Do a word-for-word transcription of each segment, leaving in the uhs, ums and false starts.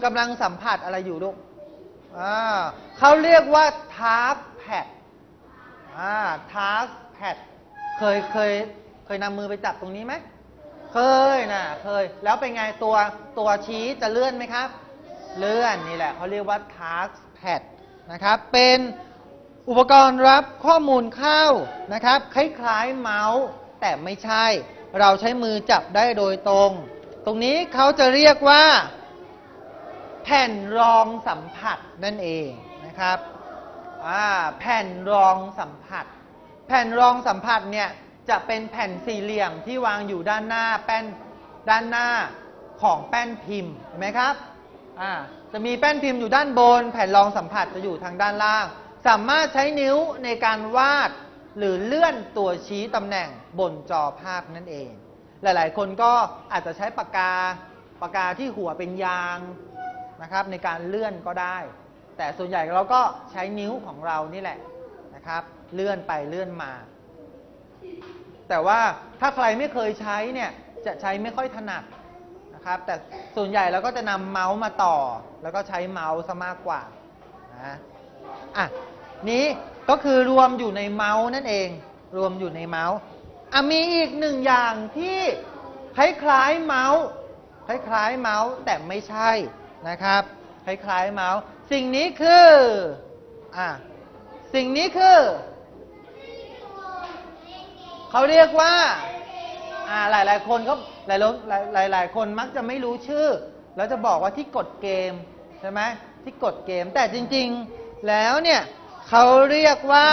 อกำลังสัมผัสอะไรอยู่ลูกอ่าเขาเรียกว่า task pad อ่า task pad เคยเคยเคยนำมือไปจับตรงนี้ไหมเคยนะเคยแล้วเป็นไงตัวตัวชี้จะเลื่อนไหมครับเลื่อนนี่แหละเขาเรียกว่า task pad นะครับเป็นอุปกรณ์รับข้อมูลเข้านะครับคล้ายๆเมาส์แต่ไม่ใช่เราใช้มือจับได้โดยตรงตรงนี้เขาจะเรียกว่าแผ่นรองสัมผัสนั่นเองนะครับแผ่นรองสัมผัสแผ่นรองสัมผัสเนี่ยจะเป็นแผ่นสี่เหลี่ยมที่วางอยู่ด้านหน้าแป้นด้านหน้าของแป้นพิมพ์เห็นไหมครับจะมีแป้นพิมพ์อยู่ด้านบนแผ่นรองสัมผัสจะอยู่ทางด้านล่างสามารถใช้นิ้วในการวาดหรือเลื่อนตัวชี้ตำแหน่งบนจอภาพนั่นเองหลายๆคนก็อาจจะใช้ปากกาปากกาที่หัวเป็นยางนะครับในการเลื่อนก็ได้แต่ส่วนใหญ่เราก็ใช้นิ้วของเรานี่แหละนะครับเลื่อนไปเลื่อนมาแต่ว่าถ้าใครไม่เคยใช้เนี่ยจะใช้ไม่ค่อยถนัดนะครับแต่ส่วนใหญ่เราก็จะนำเมาส์มาต่อแล้วก็ใช้เมาส์ซะมากกว่านะอ่ะนี้ก็คือรวมอยู่ในเมาส์นั่นเองรวมอยู่ในเมาส์อ่ะมีอีกหนึ่งอย่างที่คล้ายๆเมาส์คล้ายๆเมาส์แต่ไม่ใช่นะครับคล้ายๆเมาส์สิ่งนี้คืออ่ะสิ่งนี้คือเขาเรียกว่าอ่าหลายๆคนก็หลายหลายหลายคนมักจะไม่รู้ชื่อแล้วจะบอกว่าที่กดเกมใช่ไหมที่กดเกมแต่จริงๆแล้วเนี่ยเขาเรียกว่า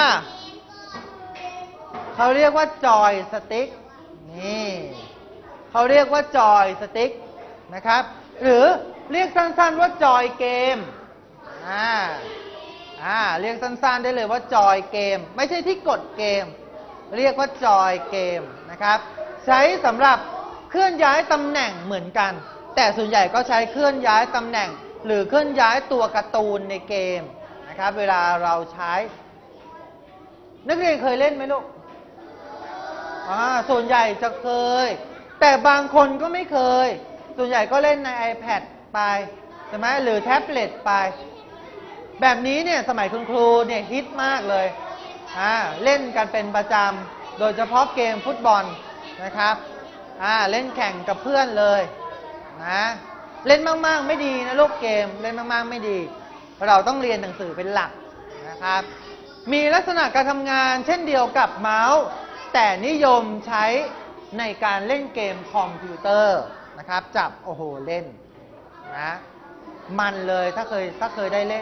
เขาเรียกว่าจอยสติ๊กนี่เขาเรียกว่าจอยสติ๊กนะครับหรือเรียกสั้นๆว่าจอยเกมอ่าอ่าเรียกสั้นๆได้เลยว่าจอยเกมไม่ใช่ที่กดเกมเรียกว่าจอยเกมนะครับใช้สำหรับเคลื่อนย้ายตำแหน่งเหมือนกันแต่ส่วนใหญ่ก็ใช้เคลื่อนย้ายตำแหน่งหรือเคลื่อนย้ายตัวการ์ตูนในเกมนะครับเวลาเราใช้นักเรียนเคยเล่นไหมลูกอ่าส่วนใหญ่จะเคยแต่บางคนก็ไม่เคยส่วนใหญ่ก็เล่นใน iPad ไปใช่ไหมหรือแท็บเล็ตไปแบบนี้เนี่ยสมัยคุณครูเนี่ยฮิตมากเลยอ่าเล่นกันเป็นประจำโดยเฉพาะเกมฟุตบอลนะครับอ่าเล่นแข่งกับเพื่อนเลยนะเล่นมากๆไม่ดีนะลูกเกมเล่นมากๆไม่ดีเราต้องเรียนหนังสือเป็นหลักนะครับมีลักษณะการทำงานเช่นเดียวกับเมาส์แต่นิยมใช้ในการเล่นเกมคอมพิวเตอร์นะครับจับโอ้โหเล่นนะมันเลยถ้าเคยถ้าเคยได้เล่น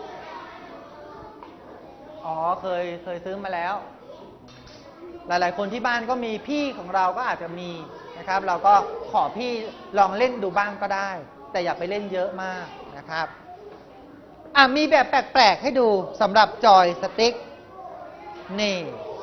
อ๋อเคยเคยซื้อมาแล้วหลายๆคนที่บ้านก็มีพี่ของเราก็อาจจะมีนะครับเราก็ขอพี่ลองเล่นดูบ้างก็ได้แต่อย่าไปเล่นเยอะมากนะครับอ่ะมีแบบแปลกๆให้ดูสำหรับจอยสติ๊กนี่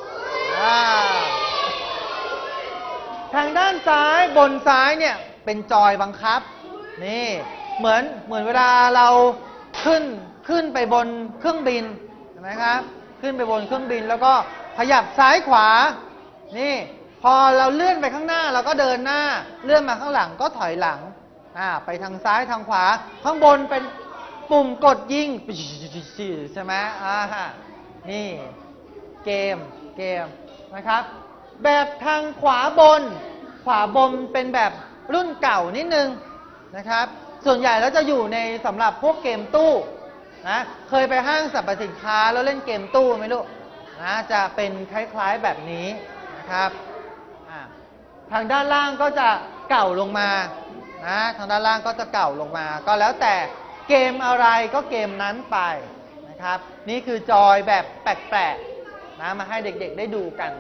ทางด้านซ้ายบนซ้ายเนี่ยเป็นจอยบังคับนี่เหมือนเหมือนเวลาเราขึ้นขึ้นไปบนเครื่องบินเห็นไหมครับขึ้นไปบนเครื่องบินแล้วก็ขยับซ้ายขวานี่พอเราเลื่อนไปข้างหน้าเราก็เดินหน้าเลื่อนมาข้างหลังก็ถอยหลังอ่าไปทางซ้ายทางขวาข้างบนเป็นปุ่มกดยิงใช่ไหมอ่านี่เกมเกมนะครับแบบทางขวาบนขวาบนเป็นแบบรุ่นเก่านิดนึงนะครับส่วนใหญ่แล้วจะอยู่ในสำหรับพวกเกมตู้นะเคยไปห้างสรรพสินค้าแล้วเล่นเกมตู้ไหมลูกนะจะเป็นคล้ายๆแบบนี้นะครับทางด้านล่างก็จะเก่าลงมานะทางด้านล่างก็จะเก่าลงมาก็แล้วแต่เกมอะไรก็เกมนั้นไปนะครับนี่คือจอยแบบแปลกๆนะมาให้เด็กๆได้ดูกัน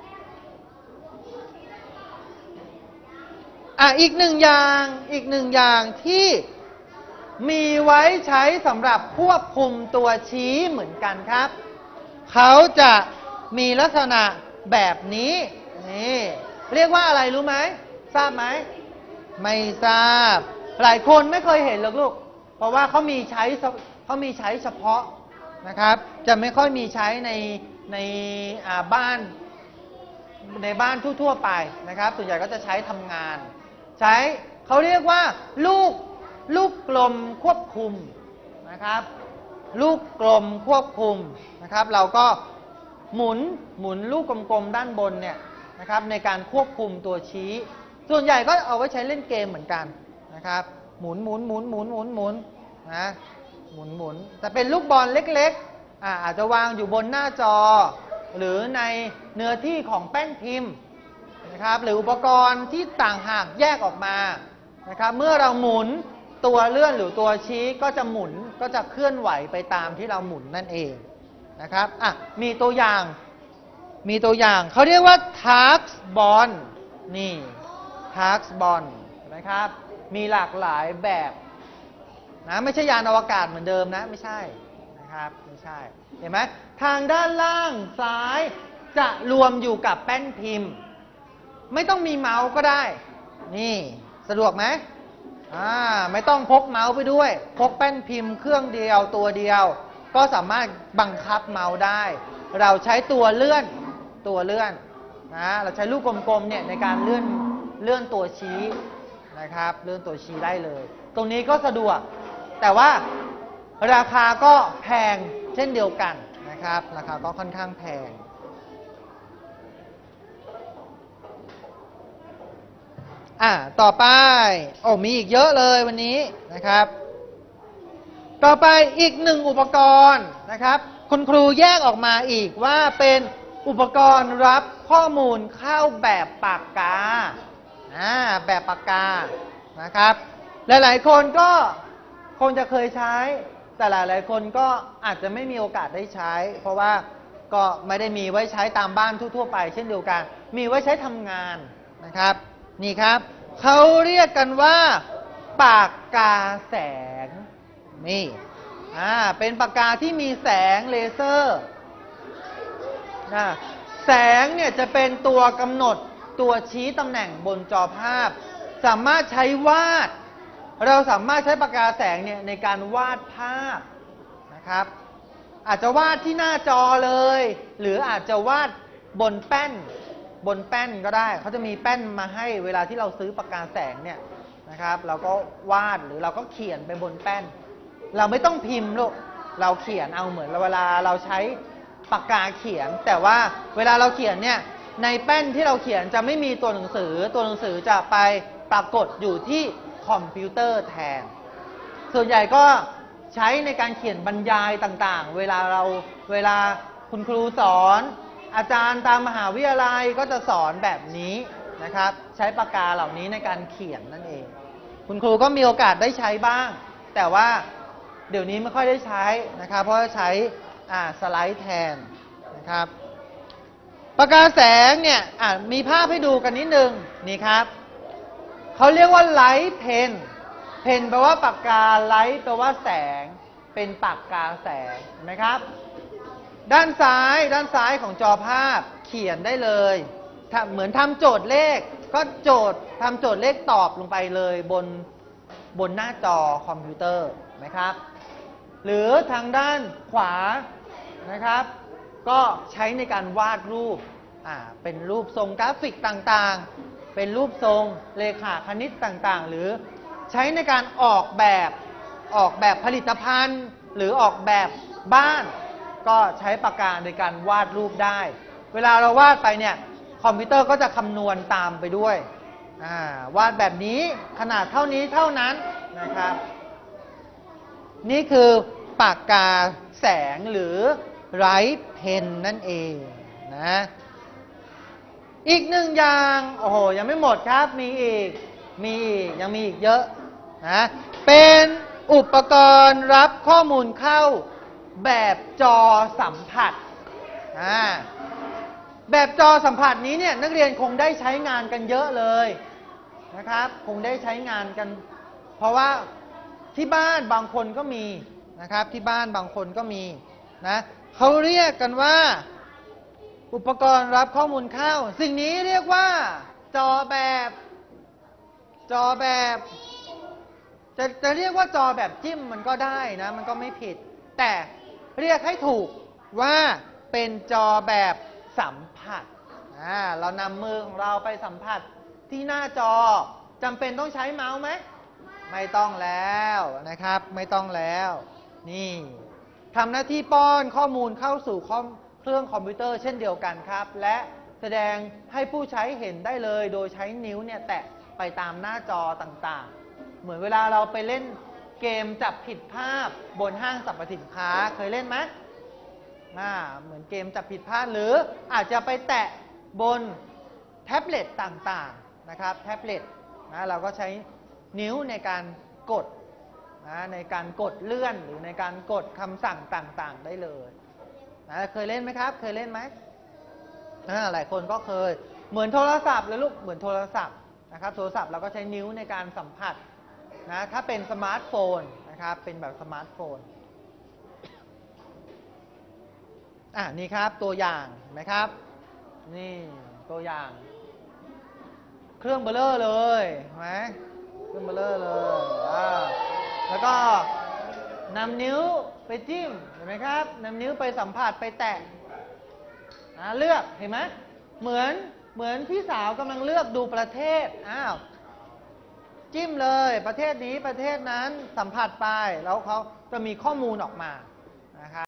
อ่ะอีกหนึ่งอย่างอีกหนึ่งอย่างที่มีไว้ใช้สำหรับควบคุมตัวชี้เหมือนกันครับเขาจะมีลักษณะแบบนี้นี่เรียกว่าอะไรรู้ไหมทราบไหมไม่ทราบหลายคนไม่เคยเห็นหรอกลูกเพราะว่าเขามีใช้เขามีใช้เฉพาะนะครับจะไม่ค่อยมีใช้ในในบ้านในบ้านทั่วๆไปนะครับส่วนใหญ่ก็จะใช้ทำงานใช้เขาเรียกว่าลูกลูกกลมควบคุมนะครับลูกกลมควบคุมนะครับเราก็หมุนหมุนลูกกลมๆด้านบนเนี่ยนะครับในการควบคุมตัวชี้ส่วนใหญ่ก็เอาไว้ใช้เล่นเกมเหมือนกันนะครับหมุนหมุนหมุนหมุนหมุนหมุนนะหมุนหมุนแต่เป็นลูกบอลเล็กๆอ่าอาจจะวางอยู่บนหน้าจอหรือในเนื้อที่ของแป้นพิมพ์นะครับหรืออุปกรณ์ที่ต่างหากแยกออกมานะครับเมื่อเราหมุนตัวเลื่อนหรือตัวชี้ก็จะหมุนก็จะเคลื่อนไหวไปตามที่เราหมุนนั่นเองนะครับอ่ะมีตัวอย่างมีตัวอย่างเขาเรียกว่า task ball นี่ task ball นะครับมีหลากหลายแบบนะไม่ใช่ยานอวกาศเหมือนเดิมนะไม่ใช่นะครับไม่ใช่เห็นไหมทางด้านล่างซ้ายจะรวมอยู่กับแป้นพิมพ์ไม่ต้องมีเมาส์ก็ได้นี่สะดวกไหมอ่าไม่ต้องพกเมาส์ไปด้วยพกแป้นพิมพ์เครื่องเดียวตัวเดียวก็สามารถบังคับเมาส์ได้เราใช้ตัวเลื่อนตัวเลื่อนนะเราใช้ลูกกลมๆเนี่ยในการเลื่อนเลื่อนตัวชี้นะครับเลื่อนตัวชี้ได้เลยตรงนี้ก็สะดวกแต่ว่าราคาก็แพงเช่นเดียวกันนะครับราคาก็ค่อนข้างแพงอ่ะต่อไปโอ้มีอีกเยอะเลยวันนี้นะครับต่อไปอีกหนึ่งอุปกรณ์นะครับคุณครูแยกออกมาอีกว่าเป็นอุปกรณ์รับข้อมูลเข้าแบบปากกาอ่าแบบปากกานะครับหลายๆคนก็คงจะเคยใช้แต่หลายๆคนก็อาจจะไม่มีโอกาสได้ใช้เพราะว่าก็ไม่ได้มีไว้ใช้ตามบ้านทั่วๆไปเช่นเดียวกันมีไว้ใช้ทำงานนะครับนี่ครับเขาเรียกกันว่าปากกาแสงนี่อ่าเป็นปากกาที่มีแสงเลเซอร์นะแสงเนี่ยจะเป็นตัวกำหนดตัวชี้ตำแหน่งบนจอภาพสามารถใช้วาดเราสามารถใช้ปากกาแสงเนี่ยในการวาดภาพนะครับอาจจะวาดที่หน้าจอเลยหรืออาจจะวาดบนแป้นบนแป้นก็ได้เขาจะมีแป้นมาให้เวลาที่เราซื้อปากกาแสงเนี่ยนะครับเราก็วาดหรือเราก็เขียนไปบนแป้นเราไม่ต้องพิมพ์ลูกเราเขียนเอาเหมือนเวลาเราใช้ปากกาเขียนแต่ว่าเวลาเราเขียนเนี่ยในแป้นที่เราเขียนจะไม่มีตัวหนังสือตัวหนังสือจะไปปรากฏอยู่ที่คอมพิวเตอร์แทนส่วนใหญ่ก็ใช้ในการเขียนบรรยายต่างๆเวลาเราเวลาคุณครูสอนอาจารย์ตามมหาวิทยาลัยก็จะสอนแบบนี้นะครับใช้ปากกาเหล่านี้ในการเขียนนั่นเองคุณครูก็มีโอกาสได้ใช้บ้างแต่ว่าเดี๋ยวนี้ไม่ค่อยได้ใช้นะครับเพราะใช้อ่าสไลด์แทนนะครับปากกาแสงเนี่ยอ่ามีภาพให้ดูกันนิดนึงนี่ครับเขาเรียกว่าไลท์เพนเพนแปลว่าปากกาไลท์แปลว่าแสงเป็นปากกาแสงเห็นไหมครับด้านซ้ายด้านซ้ายของจอภาพเขียนได้เลยเหมือนทำโจทย์เลขก็โจทย์ทำโจทย์เลขตอบลงไปเลยบนบนหน้าจอคอมพิวเตอร์นะครับหรือทางด้านขวานะครับก็ใช้ในการวาดรูปอ่าเป็นรูปทรงกราฟิกต่างๆเป็นรูปทรงเลขาคณิตต่างๆหรือใช้ในการออกแบบออกแบบผลิตภัณฑ์หรือออกแบบบ้านก็ใช้ปากกาในการวาดรูปได้เวลาเราวาดไปเนี่ยคอมพิวเตอร์ก็จะคำนวณตามไปด้วยอ่าวาดแบบนี้ขนาดเท่านี้เท่านั้นนะครับนี่คือปากกาแสงหรือไรท์เพนนั่นเองนะอีกหนึ่งอย่างโอ้โหยังไม่หมดครับมีอีกมีอีกยังมีอีกเยอะนะเป็นอุปกรณ์รับข้อมูลเข้าแบบจอสัมผัสอ่าแบบจอสัมผัสนี้เนี่ยนักเรียนคงได้ใช้งานกันเยอะเลยนะครับคงได้ใช้งานกันเพราะว่าที่บ้านบางคนก็มีนะครับที่บ้านบางคนก็มีนะเขาเรียกกันว่าอุปกรณ์รับข้อมูลเข้าสิ่งนี้เรียกว่าจอแบบจอแบบจะจะเรียกว่าจอแบบจิ้มมันก็ได้นะมันก็ไม่ผิดแต่เรียกให้ถูกว่าเป็นจอแบบสัมผัสอ่าเรานำมือของเราไปสัมผัสที่หน้าจอจำเป็นต้องใช้เมาส์ไหมไม่ต้องแล้วนะครับไม่ต้องแล้วนี่ทำหน้าที่ป้อนข้อมูลเข้าสู่เครื่องคอมพิวเตอร์เช่นเดียวกันครับและแสดงให้ผู้ใช้เห็นได้เลยโดยใช้นิ้วเนี่ยแตะไปตามหน้าจอต่างๆเหมือนเวลาเราไปเล่นเกมจับผิดภาพบนห้างสรรพสินค้าเคยเล่นไหมอ่าเหมือนเกมจับผิดพลาดหรืออาจจะไปแตะบนแท็บเล็ตต่างๆนะครับแท็บเล็ตนะเราก็ใช้นิ้วในการกดนะในการกดเลื่อนหรือในการกดคำสั่งต่างๆได้เลยนะเคยเล่นไหมครับเคยเล่นไหมหลายคนก็เคยเหมือนโทรศัพท์เลยลูกเหมือนโทรศัพท์นะครับโทรศัพท์เราก็ใช้นิ้วในการสัมผัสนะถ้าเป็นสมาร์ทโฟนนะครับเป็นแบบสมาร์ทโฟนอ่ะนี่ครับตัวอย่างนะครับนี่ตัวอย่างเครื่องเบลเลอร์เลยเห็นไหมเครื่องเบลเลอร์เลยอ่าแล้วก็นำนิ้วไปจิ้มเห็นไหมครับนำนิ้วไปสัมผัสไปแตะนะเลือกเห็นไหมเหมือนเหมือนพี่สาวกำลังเลือกดูประเทศอ้าวจิ้มเลยประเทศนี้ประเทศนั้นสัมผัสไปแล้วเขาจะมีข้อมูลออกมานะครับ